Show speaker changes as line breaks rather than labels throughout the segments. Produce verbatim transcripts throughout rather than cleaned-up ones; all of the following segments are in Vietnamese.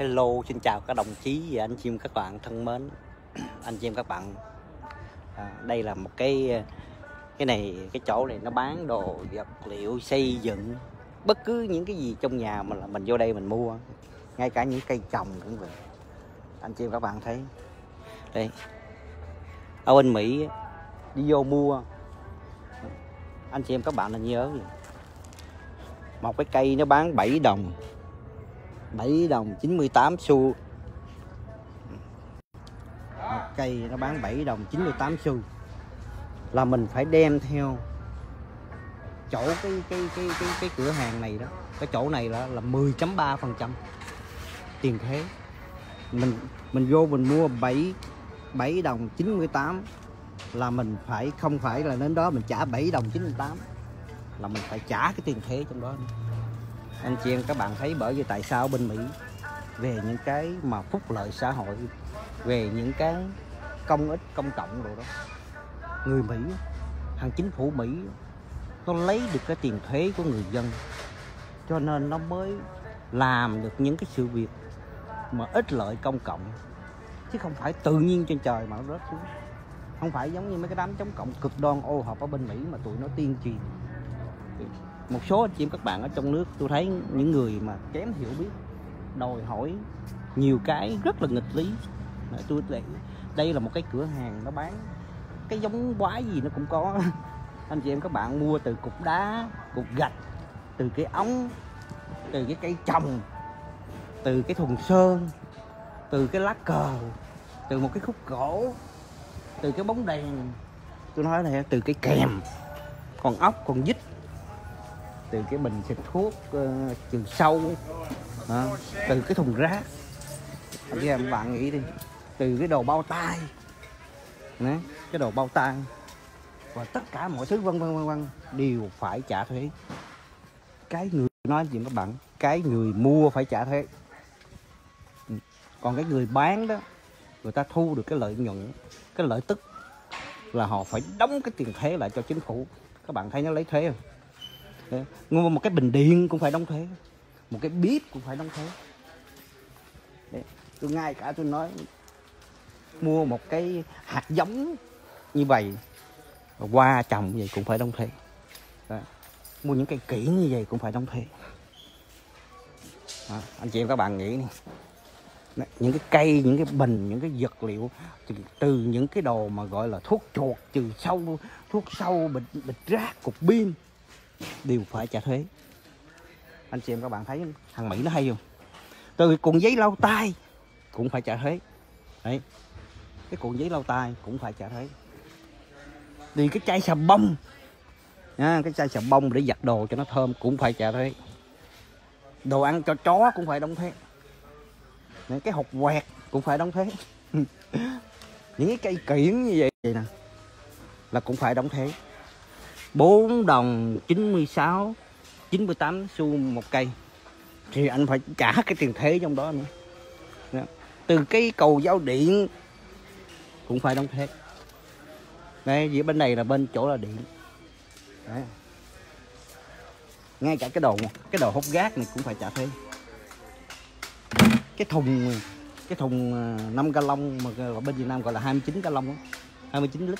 Hello, xin chào các đồng chí và anh chị em các bạn thân mến. Anh chị em các bạn, à, đây là một cái cái này cái chỗ này nó bán đồ vật liệu xây dựng, bất cứ những cái gì trong nhà mà là mình vô đây mình mua, ngay cả những cây trồng cũng vậy. Anh chị em các bạn thấy đây, ở bên Mỹ đi vô mua, anh chị em các bạn là nhớ một cái cây nó bán bảy đồng bảy đồng chín mươi tám xu. Một cây nó bán bảy đồng chín mươi tám xu là mình phải đem theo chỗ cái cái cái cái cái cửa hàng này đó, cái chỗ này là là mười phẩy ba phần trăm tiền thuế. Mình mình vô mình mua bảy bảy đồng chín mươi tám là mình phải, không phải là đến đó mình trả bảy đồng chín mươi tám, là mình phải trả cái tiền thuế trong đó nữa. Anh chị em các bạn thấy bởi vì tại sao bên Mỹ về những cái mà phúc lợi xã hội, về những cái công ích công cộng rồi đó, người Mỹ, hàng chính phủ Mỹ nó lấy được cái tiền thuế của người dân, cho nên nó mới làm được những cái sự việc mà ích lợi công cộng, chứ không phải tự nhiên trên trời mà nó rớt xuống. Không phải giống như mấy cái đám chống cộng cực đoan ô hợp ở bên Mỹ mà tụi nó tiên truyền. Một số anh chị em các bạn ở trong nước, tôi thấy những người mà kém hiểu biết đòi hỏi nhiều cái rất là nghịch lý. Tôi đây, đây là một cái cửa hàng nó bán cái giống quái gì nó cũng có. Anh chị em các bạn mua từ cục đá, cục gạch, từ cái ống, từ cái cây trồng, từ cái thùng sơn, từ cái lá cờ, từ một cái khúc gỗ, từ cái bóng đèn, tôi nói này, từ cái kèm, con ốc, con vít, từ cái bình xịt thuốc uh, trừ sâu, à, từ cái thùng rác. Anh chị em bạn nghĩ đi, từ cái đồ bao tay, nè, cái đồ bao tay và tất cả mọi thứ vân vân vân vân đều phải trả thuế. Cái người nói gì các bạn, cái người mua phải trả thuế, còn cái người bán đó, người ta thu được cái lợi nhuận, cái lợi tức là họ phải đóng cái tiền thuế lại cho chính phủ. Các bạn thấy nó lấy thuế không? Mua một cái bình điện cũng phải đóng thuế, một cái bếp cũng phải đóng thuế. Đấy, tôi ngay cả tôi nói mua một cái hạt giống như vậy, qua trồng vậy cũng phải đóng thuế. Đó. Mua những cây kiển như vậy cũng phải đóng thuế. Đó. Anh chị em các bạn nghĩ này, những cái cây, những cái bình, những cái vật liệu, từ, từ những cái đồ mà gọi là thuốc chuột, trừ sâu, thuốc sâu, bịch, bịch rác, cục pin đều phải trả thuế. Anh chị em các bạn thấy thằng Mỹ nó hay không? Từ cuộn giấy lau tay cũng phải trả thuế. Đấy, cái cuộn giấy lau tay cũng phải trả thuế. Thì cái chai xà bông, à, cái chai xà bông để giặt đồ cho nó thơm cũng phải trả thuế. Đồ ăn cho chó cũng phải đóng thuế. Cái hột quẹt cũng phải đóng thuế. Những cái cây kiển như vậy, vậy nè là cũng phải đóng thuế. Bốn đồng chín mươi sáu, chín mươi tám xu một cây thì anh phải trả cái tiền thuế trong đó nữa. Đó. Từ cái cầu giao điện cũng phải đóng thuế. Đây, vì bên này là bên chỗ là điện. Đấy. Ngay cả cái đồ cái đồ hút gác này cũng phải trả thuế. Cái thùng cái thùng năm gallon mà ở bên Việt Nam gọi là hai mươi chín gallon đó, hai mươi chín lít.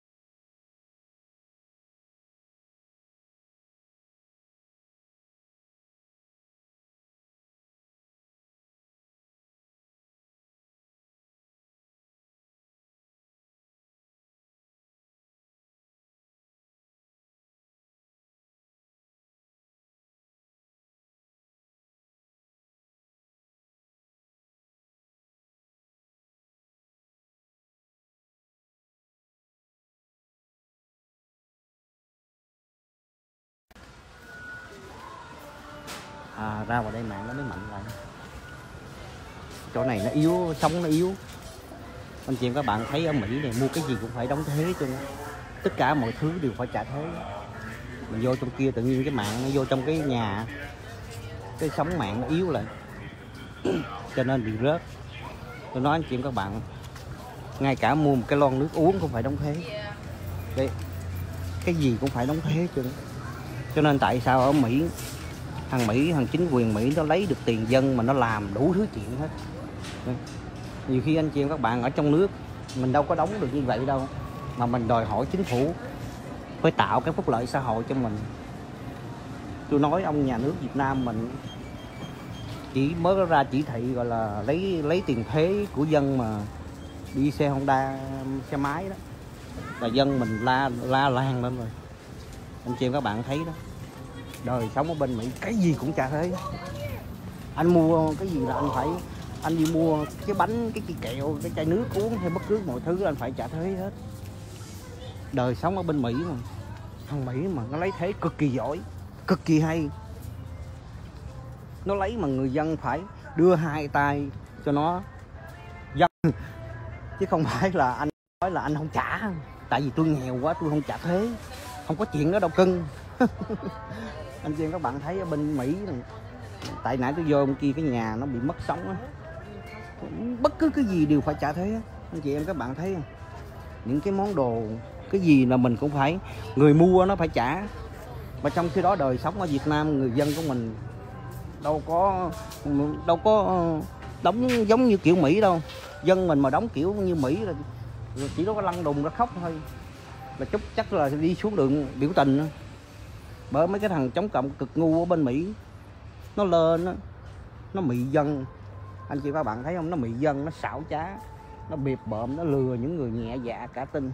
À, ra vào đây mạng nó mới mạnh lại. Chỗ này nó yếu, sống nó yếu. Anh chị em các bạn thấy ở Mỹ này mua cái gì cũng phải đóng thuế cho nó. Tất cả mọi thứ đều phải trả thuế. Mình vô trong kia tự nhiên cái mạng nó vô trong cái nhà, cái sóng mạng nó yếu lại, cho nên bị rớt. Tôi nói anh chị em các bạn, ngay cả mua một cái lon nước uống cũng phải đóng thuế. Đây, cái gì cũng phải đóng thuế cho nó. Cho nên tại sao ở Mỹ Thằng Mỹ, thằng chính quyền Mỹ nó lấy được tiền dân mà nó làm đủ thứ chuyện hết. Nhiều khi anh chị em các bạn ở trong nước mình đâu có đóng được như vậy đâu, mà mình đòi hỏi chính phủ phải tạo cái phúc lợi xã hội cho mình. Tôi nói ông nhà nước Việt Nam mình chỉ mới ra chỉ thị gọi là lấy lấy tiền thuế của dân mà đi xe Honda, xe máy đó là dân mình la la lan lên rồi. Anh chị em các bạn thấy đó, đời sống ở bên Mỹ cái gì cũng trả thuế. Anh mua cái gì là anh phải, anh đi mua cái bánh, cái cây kẹo, cái chai nước uống hay bất cứ mọi thứ anh phải trả thuế hết. Đời sống ở bên Mỹ mà thằng Mỹ mà nó lấy thuế cực kỳ giỏi, cực kỳ hay. Nó lấy mà người dân phải đưa hai tay cho nó dân, chứ không phải là anh nói là anh không trả, tại vì tôi nghèo quá tôi không trả thuế. Không có chuyện đó đâu cưng. Anh chị em các bạn thấy ở bên Mỹ này, tại nãy tôi vô ông kia cái nhà nó bị mất sóng á, bất cứ cái gì đều phải trả thuế. Anh chị em các bạn thấy không? Những cái món đồ cái gì là mình cũng phải, người mua nó phải trả. Mà trong khi đó đời sống ở Việt Nam người dân của mình đâu có đâu có đóng giống như kiểu Mỹ đâu. Dân mình mà đóng kiểu như Mỹ là chỉ có lăn đùng ra khóc thôi, là chút chắc là đi xuống đường biểu tình. Bởi mấy cái thằng chống cộng cực ngu ở bên Mỹ nó lên đó, nó mị dân. Anh chị các bạn thấy không, nó mị dân, nó xảo trá, nó biệp bợm, nó lừa những người nhẹ dạ cả tin.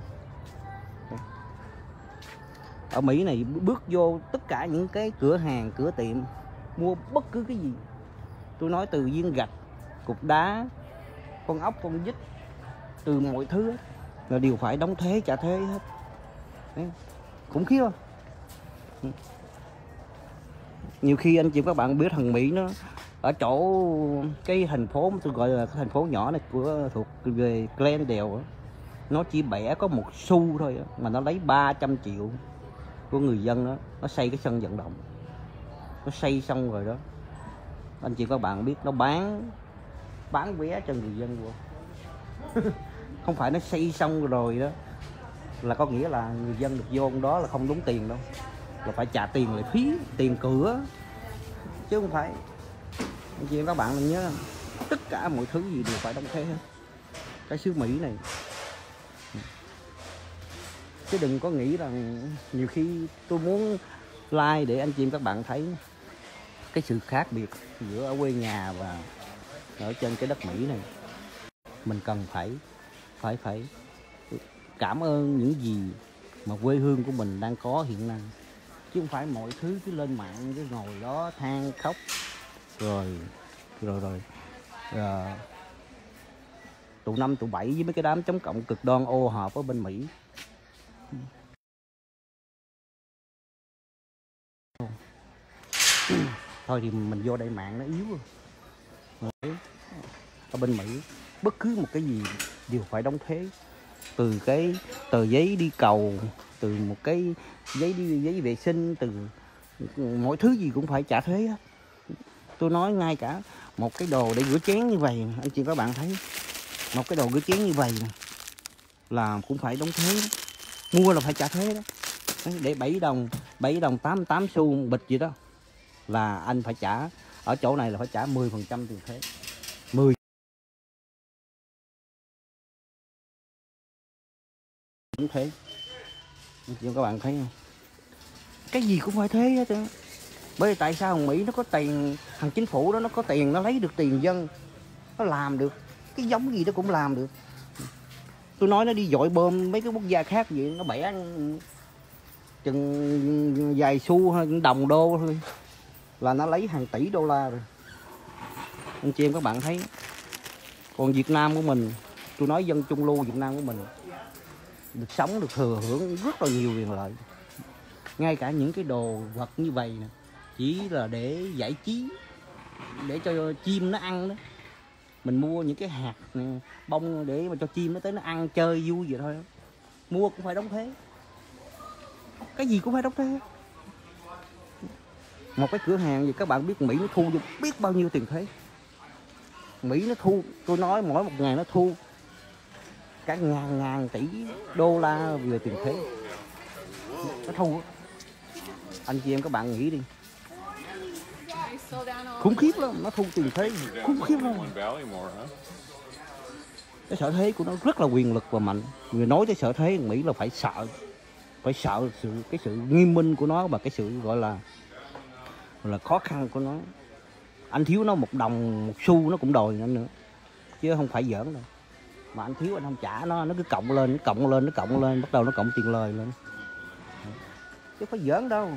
Ở Mỹ này bước vô tất cả những cái cửa hàng, cửa tiệm mua bất cứ cái gì, tôi nói từ viên gạch, cục đá, con ốc, con vít, từ mọi thứ là đều phải đóng thuế, trả thuế hết. Đấy, khủng khiếp không? Nhiều khi anh chị các bạn biết thằng Mỹ nó ở chỗ cái thành phố tôi gọi là cái thành phố nhỏ này của thuộc về Glendale, nó chỉ bẻ có một xu thôi mà nó lấy ba trăm triệu của người dân đó, nó xây cái sân vận động. Nó xây xong rồi đó, anh chị các bạn biết nó bán bán vé cho người dân vô. Không phải nó xây xong rồi đó là có nghĩa là người dân được vô đó là không đúng tiền đâu, là phải trả tiền lại phí, tiền cửa, chứ không phải. Anh chị các bạn mình nhớ tất cả mọi thứ gì đều phải đóng thuế hết cái xứ Mỹ này. Chứ đừng có nghĩ rằng nhiều khi tôi muốn like để anh chị các bạn thấy cái sự khác biệt giữa ở quê nhà và ở trên cái đất Mỹ này. Mình cần phải phải phải cảm ơn những gì mà quê hương của mình đang có hiện nay, chứ không phải mọi thứ cứ lên mạng cứ ngồi đó than khóc rồi rồi rồi, rồi tụ năm tụ bảy với mấy cái đám chống cộng cực đoan ô hợp ở bên Mỹ. Thôi thì mình vô đây mạng nó yếu rồi. Ở bên Mỹ bất cứ một cái gì đều phải đóng thuế, từ cái tờ giấy đi cầu, từ một cái giấy đi giấy vệ sinh, từ mỗi thứ gì cũng phải trả thuế. Tôi nói ngay cả một cái đồ để rửa chén như vậy, anh chị các bạn thấy, một cái đồ rửa chén như vậy là cũng phải đóng thuế đó. Mua là phải trả thuế đó. Để bảy đồng bảy đồng tám mươi tám xu một bịch gì đó là anh phải trả, ở chỗ này là phải trả mười phần trăm tiền thuế. mười thuế. Anh chị các bạn thấy không? Cái gì cũng phải thuế hết á. Bởi vì tại sao thằng Mỹ nó có tiền, thằng chính phủ đó nó có tiền, nó lấy được tiền dân, nó làm được cái giống gì nó cũng làm được. Tôi nói nó đi dội bơm mấy cái quốc gia khác vậy, nó bẻ chừng vài xu hay đồng đô thôi là nó lấy hàng tỷ đô la rồi. Anh chị em các bạn thấy. Còn Việt Nam của mình, tôi nói dân trung lưu Việt Nam của mình được sống, được thừa hưởng rất là nhiều quyền lợi. Ngay cả những cái đồ vật như vậy nè, chỉ là để giải trí, để cho chim nó ăn đó. Mình mua những cái hạt này, bông để mà cho chim nó tới nó ăn chơi vui vậy thôi. Mua cũng phải đóng thuế. Cái gì cũng phải đóng thuế. Một cái cửa hàng gì các bạn biết Mỹ nó thu được biết bao nhiêu tiền thuế. Mỹ nó thu, tôi nói mỗi một ngày nó thu cả ngàn ngàn tỷ đô la về tiền thuế. Nó thu. Anh chị em các bạn nghĩ đi, khủng khiếp lắm, nó thu tiền thuế khủng khiếp lắm. Cái sở thuế của nó rất là quyền lực và mạnh. Người nói tới sở thuế Mỹ là phải sợ, phải sợ sự cái sự nghiêm minh của nó và cái sự gọi là gọi là khó khăn của nó. Anh thiếu nó một đồng một xu nó cũng đòi nữa nữa, chứ không phải giỡn đâu. Mà anh thiếu anh không trả nó, nó cứ cộng lên, nó cộng lên, nó cộng lên, bắt đầu nó cộng tiền lời lên, chứ không phải giỡn đâu.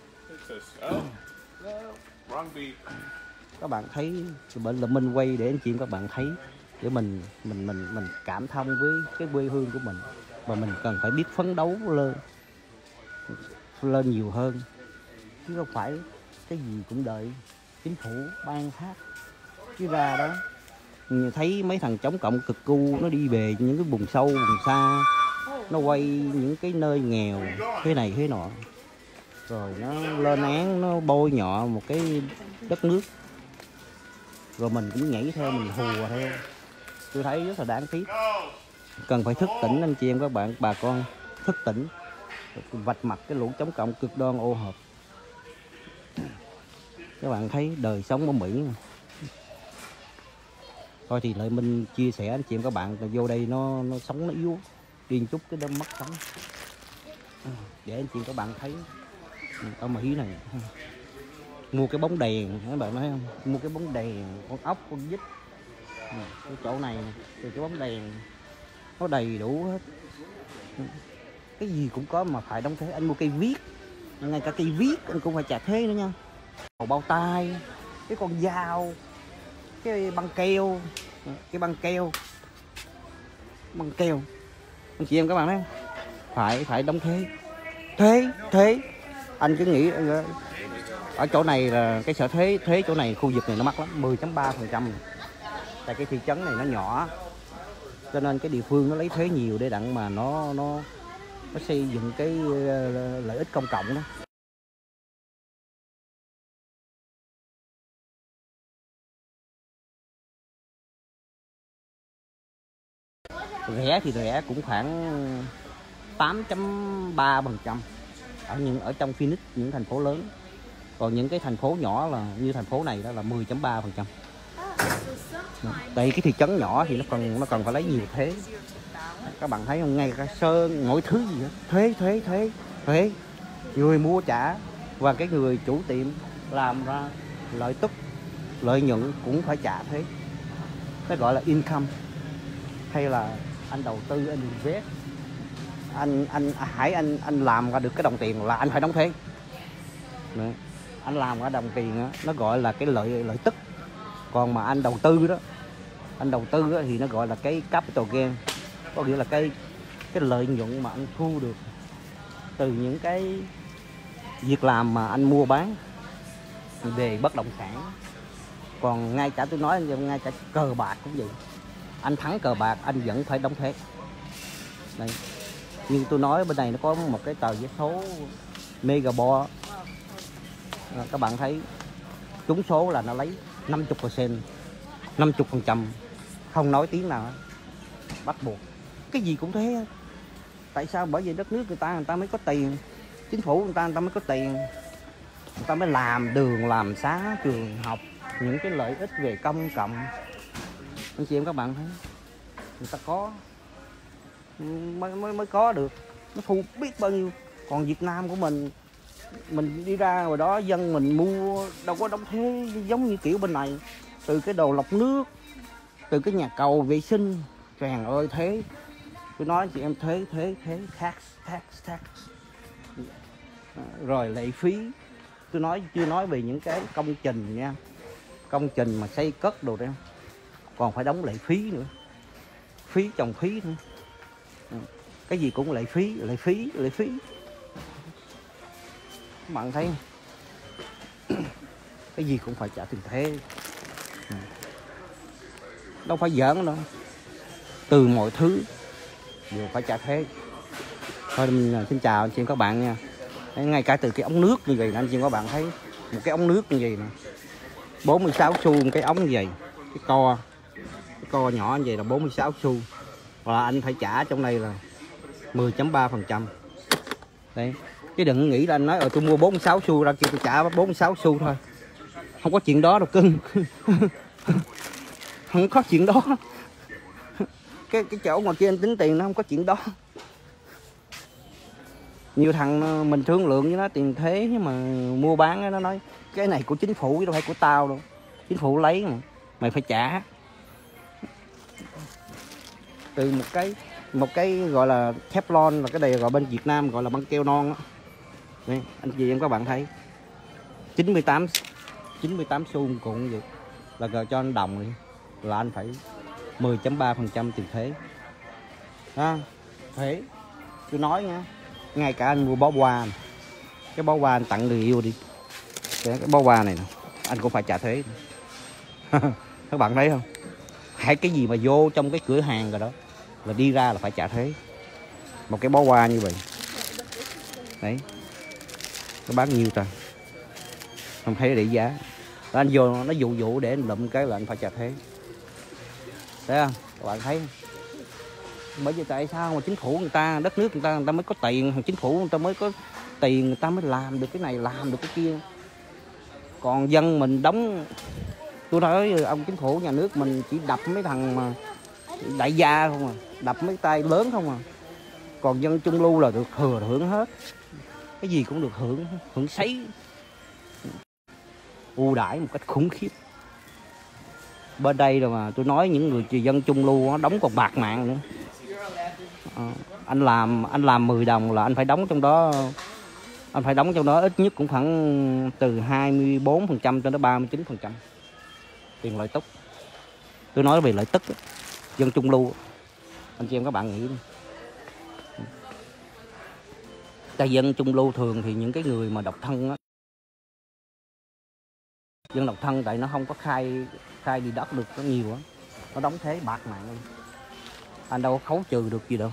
Các bạn thấy bệnh là mình quay để anh chị các bạn thấy để mình mình mình mình cảm thông với cái quê hương của mình, và mình cần phải biết phấn đấu lên lên nhiều hơn, chứ không phải cái gì cũng đợi chính phủ ban phát. Chứ ra đó thấy mấy thằng chống cộng cực cu nó đi về những cái vùng sâu vùng xa, nó quay những cái nơi nghèo thế này thế nọ, rồi nó lên án, nó bôi nhọ một cái đất nước, rồi mình cũng nhảy theo, mình hùa theo. Tôi thấy rất là đáng tiếc. Cần phải thức tỉnh anh chị em các bạn, bà con thức tỉnh, vạch mặt cái lũ chống cộng cực đoan ô hợp. Các bạn thấy đời sống ở Mỹ. Thôi thì lại mình chia sẻ anh chị em các bạn, là vô đây nó nó sống nó yếu, điên chút cái đâm mất sống, để anh chị em các bạn thấy ở Mỹ này. Mua cái bóng đèn, các bạn thấy không? Mua cái bóng đèn, con ốc, con vít, cái chỗ này từ cái bóng đèn nó đầy đủ hết, cái gì cũng có mà phải đóng thuế. Anh mua cây viết, ngay cả cây viết anh cũng phải trả thuế nữa nha. Bao tay, cái con dao, cái băng keo, cái băng keo, băng keo, anh chị em các bạn thấy phải phải đóng thuế, thuế thuế. Anh cứ nghĩ ở chỗ này là cái sở thuế thuế chỗ này, khu vực này nó mắc lắm, mười phẩy ba phần trăm. Tại cái thị trấn này nó nhỏ, cho nên cái địa phương nó lấy thuế nhiều để đặng mà nó nó nó xây dựng cái lợi ích công cộng đó. Rẻ thì rẻ cũng khoảng tám phẩy ba phần trăm ở những ở trong Phoenix, những thành phố lớn. Còn những cái thành phố nhỏ là như thành phố này đó là mười phẩy ba phần trăm. Tại cái thị trấn nhỏ thì nó cần nó cần phải lấy nhiều thuế. Các bạn thấy không, ngay cả sơn mỗi thứ gì đó thuế thuế thuế thuế, người mua trả và cái người chủ tiệm làm ra lợi tức, lợi nhuận cũng phải trả thuế. Nó gọi là income, hay là anh đầu tư, anh invest, anh anh hãy anh anh làm ra được cái đồng tiền là anh phải đóng thuế. Đấy. Anh làm ra đồng tiền đó, nó gọi là cái lợi lợi tức. Còn mà anh đầu tư đó, anh đầu tư đó, thì nó gọi là cái capital gain, có nghĩa là cái cái lợi nhuận mà anh thu được từ những cái việc làm mà anh mua bán về bất động sản. Còn ngay cả tôi nói ngay cả cờ bạc cũng vậy, anh thắng cờ bạc anh vẫn phải đóng thuế. Đây, như tôi nói bên này nó có một cái tờ vé số Megaball, à, các bạn thấy trúng số là nó lấy năm mươi phần trăm, năm mươi phần trăm, không nói tiếng nào, bắt buộc cái gì cũng thế. Tại sao? Bởi vì đất nước người ta người ta mới có tiền, chính phủ người ta người ta mới có tiền, người ta mới làm đường, làm xá, trường học, những cái lợi ích về công cộng. Anh chị em các bạn thấy người ta có mới mới mới có được, nó thu biết bao nhiêu. Còn Việt Nam của mình mình đi ra ngoài đó dân mình mua đâu có đóng thuế giống như kiểu bên này, từ cái đồ lọc nước, từ cái nhà cầu vệ sinh, trời ơi thuế. Tôi nói chị em thuế thuế thuế tax tax tax, rồi lệ phí. Tôi nói chưa nói về những cái công trình nha, công trình mà xây cất đồ đấy còn phải đóng lệ phí nữa, phí chồng phí nữa, cái gì cũng lệ phí lệ phí lệ phí. Các bạn thấy cái gì cũng phải trả tiền thuế, đâu phải giỡn đâu, từ mọi thứ đều phải trả thuế. Thôi mình xin chào anh chị các bạn nha. Ngay cả từ cái ống nước như vậy anh chị các bạn thấy một cái ống nước như vậy nè, bốn mươi sáu xu một cái ống như vậy, cái co cái co nhỏ như vậy là bốn mươi sáu xu, và anh phải trả trong đây là mười phẩy ba phần trăm. Đấy, chứ đừng nghĩ là anh nói ở tôi mua bốn mươi sáu xu ra kia tôi trả bốn mươi sáu xu thôi. Không có chuyện đó đâu cưng. Không có chuyện đó. Cái cái chỗ ngoài kia anh tính tiền nó không có chuyện đó. Nhiều thằng mình thương lượng với nó tiền thế mà mua bán nó nói cái này của chính phủ chứ đâu phải của tao đâu. Chính phủ lấy mà mày phải trả. Từ một cái một cái gọi là Teflon, là cái này gọi bên Việt Nam gọi là băng keo non á. Đây, anh chị em các bạn thấy chín mươi tám xu một cuộn vậy là giờ cho anh đồng đi là anh phải mười chấm ba phần trăm tiền thuế. À, thuế tôi nói nha, ngay cả anh mua bó hoa này, cái bó hoa anh tặng người yêu đi, cái, cái bó hoa này nè anh cũng phải trả thuế. Các bạn thấy không, hãy cái gì mà vô trong cái cửa hàng rồi đó là đi ra là phải trả thuế. Một cái bó hoa như vậy đấy nó bán nhiêu ta, không thấy để giá đó, anh vô nó dụ dụ để anh lụm cái là anh phải trả thuế. Thấy không các bạn thấy không? Bởi vì tại sao mà chính phủ người ta, đất nước người ta người ta mới có tiền, chính phủ người ta mới có tiền, người ta mới làm được cái này làm được cái kia. Còn dân mình đóng, tôi nói ông chính phủ nhà nước mình chỉ đập mấy thằng mà đại gia không à, đập mấy tay lớn không à. Còn dân trung lưu là được thừa hưởng hết, cái gì cũng được hưởng, hưởng sấy, ưu đãi một cách khủng khiếp. Bên đây rồi mà tôi nói những người dân trung lưu nó đóng còn bạc mạng nữa. À, anh làm anh làm mười đồng là anh phải đóng trong đó, anh phải đóng trong đó ít nhất cũng khoảng từ hai mươi tư phần trăm cho đến ba mươi chín phần trăm tiền lợi tức. Tôi nói về lợi tức dân trung lưu, anh chị em các bạn nghĩ đi. Tại dân trung lưu thường thì những cái người mà độc thân á, dân độc thân tại nó không có khai khai đi đất được có nhiều á, nó đóng thế bạc mạng luôn. Anh đâu có khấu trừ được gì đâu.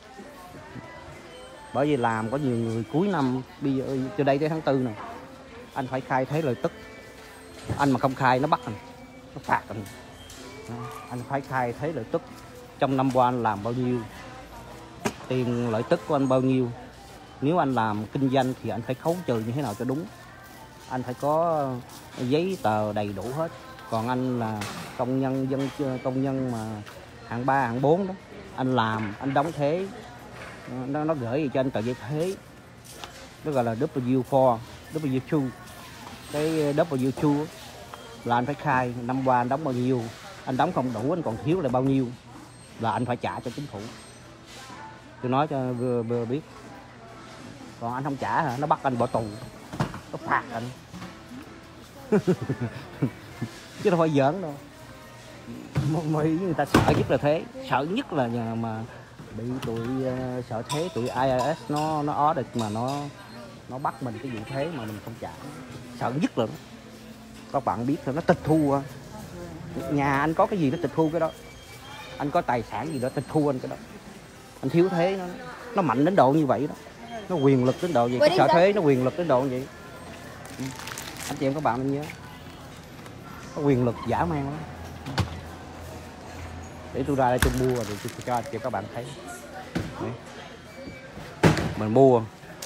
Bởi vì làm có nhiều người cuối năm bây giờ từ đây tới tháng tư này anh phải khai thế lợi tức. Anh mà không khai nó bắt anh, nó phạt anh. Anh phải khai thế lợi tức trong năm qua anh làm bao nhiêu, tiền lợi tức của anh bao nhiêu. Nếu anh làm kinh doanh thì anh phải khấu trừ như thế nào cho đúng. Anh phải có giấy tờ đầy đủ hết. Còn anh là công nhân dân công nhân mà hạng ba hạng bốn đó, anh làm anh đóng thuế, nó nó gửi gì cho anh tờ giấy thuế, nó gọi là W bốn, W hai. Cái W hai là anh phải khai năm qua anh đóng bao nhiêu, anh đóng không đủ anh còn thiếu là bao nhiêu là anh phải trả cho chính phủ. Tôi nói cho vừa vừa biết. Còn anh không trả hả, nó bắt anh bỏ tù, nó phạt anh. Chứ đâu phải giỡn đâu. Mấy người ta sợ nhất là thế, sợ nhất là nhà mà bị tụi uh, sợ thế, tụi I R S nó nó audit mà nó nó bắt mình cái vụ thế mà mình không trả, sợ nhất là đó. Các bạn biết rồi, nó tịch thu. Nhà anh có cái gì nó tịch thu cái đó, anh có tài sản gì đó tịch thu anh cái đó. Anh thiếu thế, nó nó mạnh đến độ như vậy đó, nó quyền lực đến độ vậy. Cái sợ thế nó quyền lực đến độ như vậy. Anh chị em các bạn mình nhớ, có quyền lực dã man lắm. Để tôi ra đây tôi mua rồi tôi cho anh chị các bạn thấy. Đấy. Mình mua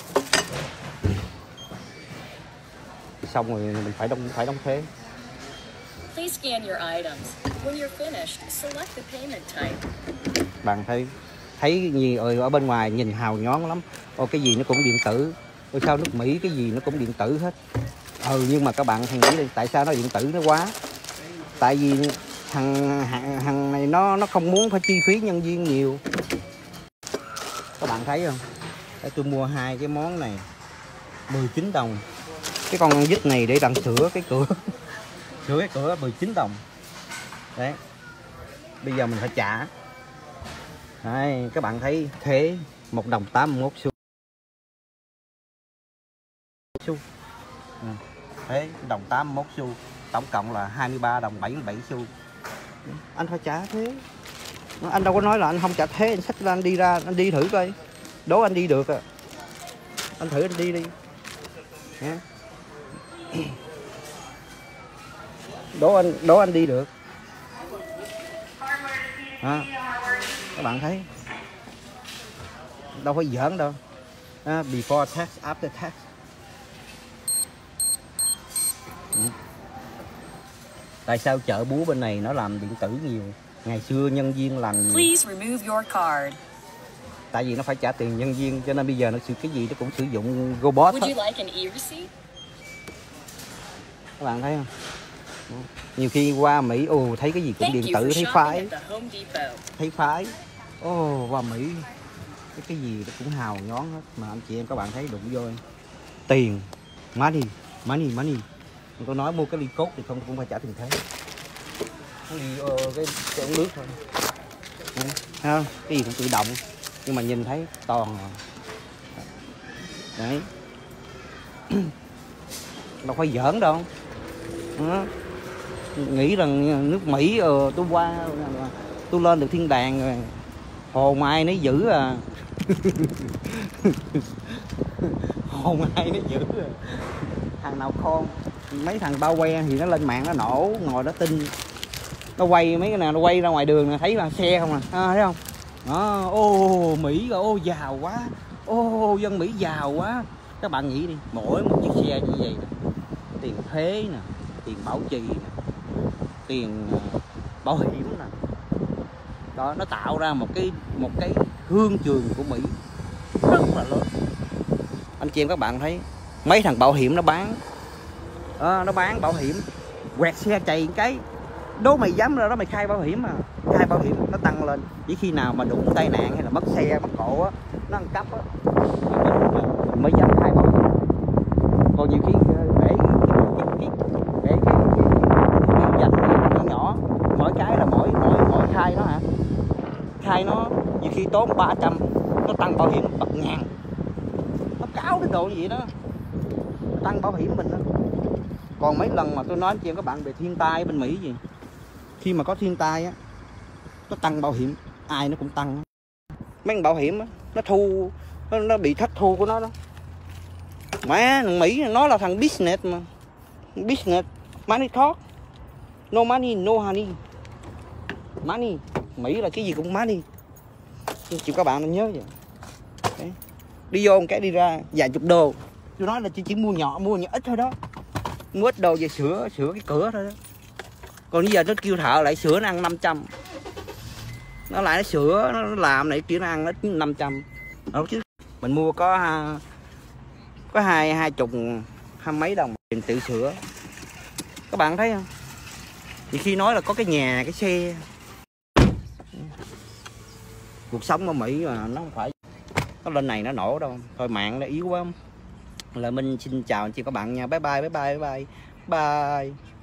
xong rồi mình phải đóng phải đóng thuế.
Please scan your items. When you're finished, select the payment type.
Bạn thấy thấy gì ở bên ngoài nhìn hào nhoáng lắm. Ô cái gì nó cũng điện tử. Ôi sao nước Mỹ cái gì nó cũng điện tử hết. Ừ nhưng mà các bạn hãy nghĩ đi, tại sao nó điện tử nó quá? Tại vì thằng hàng, hàng này nó nó không muốn phải chi phí nhân viên nhiều. Các bạn thấy không? Để tôi mua hai cái món này mười chín đồng. Cái con vít này để đặng sửa cái cửa. Sửa cái cửa mười chín đồng. Đấy. Bây giờ mình phải trả. Đấy, các bạn thấy thế một đồng tám mươi mốt xu. Xu. À, thế đồng tám mươi mốt xu, tổng cộng là hai mươi ba đồng bảy mươi bảy xu. Anh phải trả thế. Anh đâu có nói là anh không trả thế, anh xách ra anh đi ra, anh đi thử coi. Đố anh đi được à. Anh thử anh đi đi. Nha. Đố anh đố anh đi được. À, các bạn thấy đâu phải giỡn đâu. À, before tax, after tax. Ừ. Tại sao chợ búa bên này nó làm điện tử nhiều? Ngày xưa nhân viên làm nhiều.
Please remove your card.
Tại vì nó phải trả tiền nhân viên, cho nên bây giờ nó sự cái gì nó cũng sử dụng robot
Would
hết.
you like an e-receipt?
Các bạn thấy không? Nhiều khi qua Mỹ, ồ thấy cái gì cũng
Thank
điện
you
tử,
for
thấy
shopping
phái,
at the Home Depot.
thấy phái. Ồ, qua Mỹ cái cái gì nó cũng hào nhón hết. Mà anh chị em các bạn thấy đụng vô tiền, money, money, money. Tôi nói mua cái ly cốt thì không cũng phải trả tiền thuế. Cái ly ờ, cái, cái ống nước thôi. Đấy, thấy không? Cái gì cũng tự động, nhưng mà nhìn thấy toàn rồi. Đấy. Đâu phải giỡn đâu. Đó. Nghĩ rằng nước Mỹ ờ, tôi qua tôi lên được thiên đàng rồi, hồn ai nấy giữ à. Hồn ai nấy giữ à. Thằng nào khôn, mấy thằng bao que thì nó lên mạng nó nổ, ngồi nó tin, nó quay mấy cái nào nó quay ra ngoài đường thấy là xe không à, à thấy không đó. Ô Mỹ rồi, ô giàu quá, ô dân Mỹ giàu quá. Các bạn nghĩ đi, mỗi một chiếc xe như vậy nè, tiền thuế nè, tiền bảo trì nè, tiền bảo hiểm nè, đó nó tạo ra một cái một cái thương trường của Mỹ rất là lớn. Anh chị em các bạn thấy mấy thằng bảo hiểm nó bán à, nó bán bảo hiểm quẹt xe chạy cái đố mày dám ra đó mày khai bảo hiểm, mà khai bảo hiểm nó tăng lên chỉ khi nào mà đụng tai nạn hay là mất xe mất cộ á, nó ăn cắp á mình mới dám khai bảo hiểm. Còn nhiều khi để cái để cái cái dành nhỏ nhỏ, mỗi cái là mỗi mỗi mỗi khai nó hả, khai nó nhiều khi tốn ba trăm, nó tăng bảo hiểm bạc ngàn, nó cáo đến độ gì đó, tăng bảo hiểm mình đó. Còn mấy lần mà tôi nói anh chị em các bạn về thiên tai bên Mỹ gì, khi mà có thiên tai á nó tăng bảo hiểm, ai nó cũng tăng. Mấy con bảo hiểm á nó thu, nó, nó bị thất thu của nó đó. Má thằng Mỹ nó là thằng business mà, business money talk, no money no honey, money. Mỹ là cái gì cũng money, chịu các bạn nên nhớ vậy. Đấy. Đi vô một cái đi ra vài chục đô, tôi nói là chỉ, chỉ mua nhỏ mua nhỏ ít thôi đó, mua ít đồ về sửa sửa cái cửa thôi đó. Còn bây giờ nó kêu thợ lại sửa nó ăn năm trăm, nó lại nó sửa nó làm này kia nó ăn ít năm trăm đâu chứ. Mình mua có có hai hai chục hai mấy đồng tiền tự sửa. Các bạn thấy không? Thì khi nói là có cái nhà cái xe, cuộc sống ở Mỹ mà nó không phải nó lên này nó nổ đâu. Thôi mạng nó yếu quá. Là Minh xin chào anh chị các bạn nha. Bye bye bye bye bye bye.